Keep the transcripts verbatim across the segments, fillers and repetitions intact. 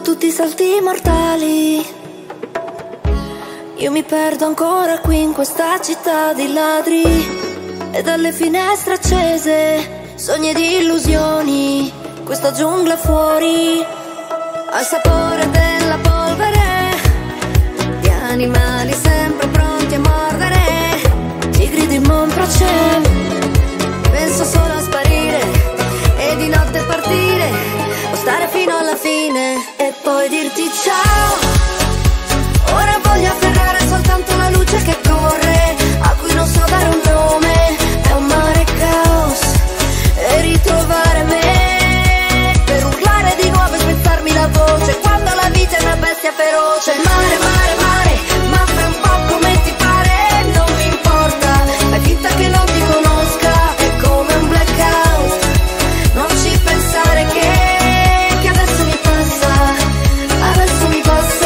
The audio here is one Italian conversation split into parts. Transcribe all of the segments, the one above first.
Dopo tutti i salti mortali, io mi perdo ancora qui in questa città di ladri. E dalle finestre accese, sogni di illusioni, questa giungla fuori, al sapore della polvere, di animali sempre pronti a mordere, tigri di Monproce. Penso solo a sparire e di notte partire, o stare fino alla fine e poi dirti ciao. Ora voglio afferrare soltanto la luce che corre, a cui non so dare un nome, è un mare caos, e ritrovare me per urlare di nuovo e spezzarmi la voce quando la vita è una bestia feroce. Mare, mare, mare, ma fai un po' come ti pare, non mi importa, fai finta che non ti conosca, è come un blackout, non ci pensare che, che adesso mi passa, adesso mi passa.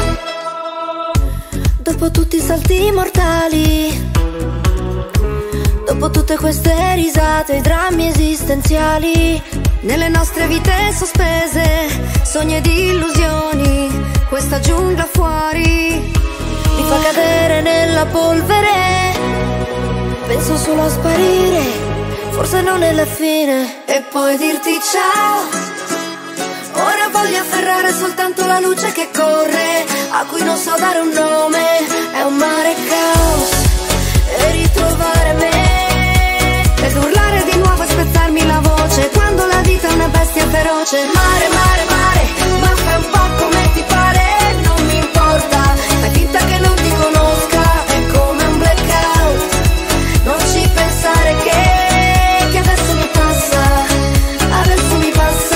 Dopo tutti i salti mortali, dopo tutte queste risate, i drammi esistenziali, nelle nostre vite sospese, sogni ed illusioni, questa giungla fuori mi fa cadere nella polvere. Penso solo a sparire, forse non è la fine, e poi dirti ciao. Ora voglio afferrare soltanto la luce che corre, a cui non so dare un nome, è un mare caos, e ritrovare me ed urlare di nuovo e spezzarmi la voce quando la vita è una bestia feroce. Mare, mare, mare, ma fai un po' come ti pare, non mi importa, fai finta che non ti conosca, è come un blackout, non ci pensare che, che adesso mi passa, adesso mi passa.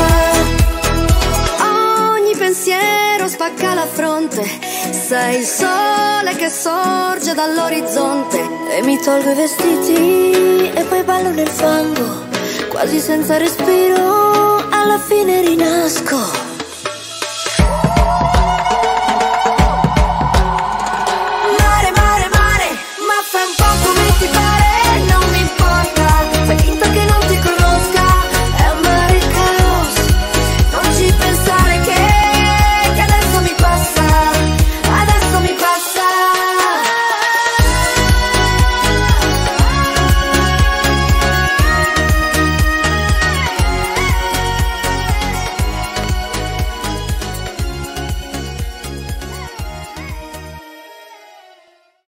Ogni pensiero spacca la fronte, sei il sole che sorge dall'orizzonte, e mi tolgo i vestiti e poi ballo nel fango, quasi senza respiro, alla fine rinasco.